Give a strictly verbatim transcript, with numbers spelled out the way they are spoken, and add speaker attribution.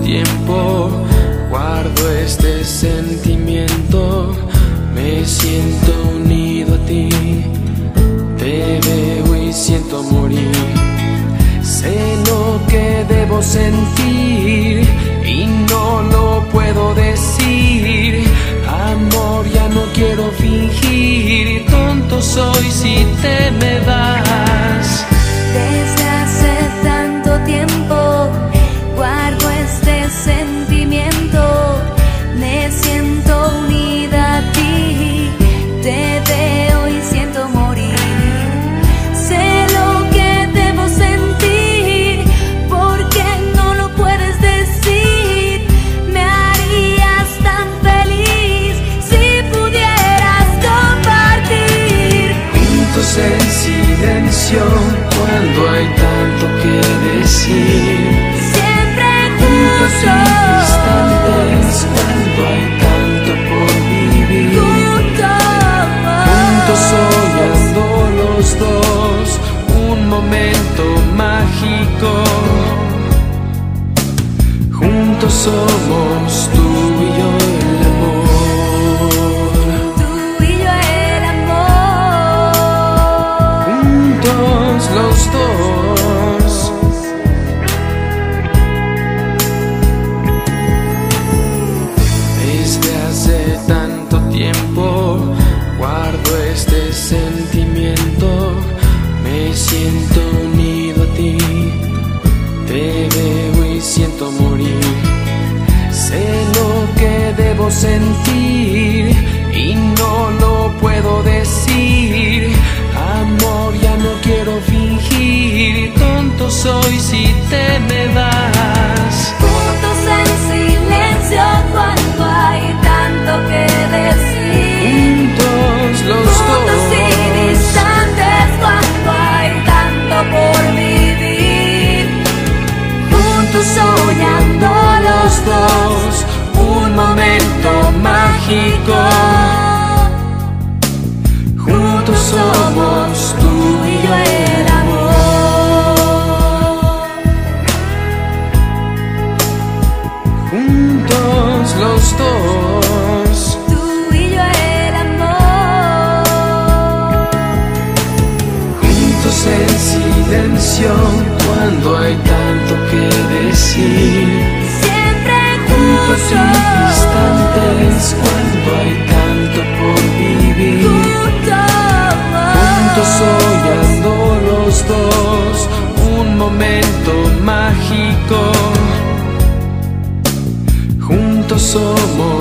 Speaker 1: tiempo guardo este sentimiento. Me siento unido a ti, te veo y siento morir. Sé lo que debo sentir y no lo puedo decir. Amor, ya no quiero fingir, tonto soy si te me vas.
Speaker 2: Desde hace tanto tiempo guardo este sentimiento. Me siento unida a ti, te veo y siento morir. Sé lo que debo sentir, porque no lo puedes decir. Me harías tan feliz si pudieras compartir.
Speaker 1: Juntos en silencio cuando hay tanto que decir.
Speaker 2: Siempre
Speaker 1: Juntos sin
Speaker 2: juntos,
Speaker 1: distantes cuando hay tanto por vivir. Juntos soñando los dos un momento mágico. Juntos somos tú y yo el amor.
Speaker 2: tú y yo el amor.
Speaker 1: Juntos los dos. Desde hace tanto tiempo guardo este sentimiento. Me siento unido a ti, te veo y siento morir. Sé lo que debo sentir y no lo puedo decir. Amor, ya no quiero fingir, tonto soy si te me vas.
Speaker 2: Juntos en silencio cuando hay tanto que decir.
Speaker 1: Juntos los
Speaker 2: Juntos
Speaker 1: dos.
Speaker 2: y distantes cuando hay tanto por vivir. Juntos soñando los dos un momento mágico. Juntos somos tú y yo el amor.
Speaker 1: Juntos los dos.
Speaker 2: Tú y yo el amor.
Speaker 1: Juntos en silencio cuando hay tanto que decir.
Speaker 2: Siempre
Speaker 1: Juntos sin
Speaker 2: juntos,
Speaker 1: distantes cuando hay tanto por vivir. Juntos soñando los dos un momento mágico. Juntos somos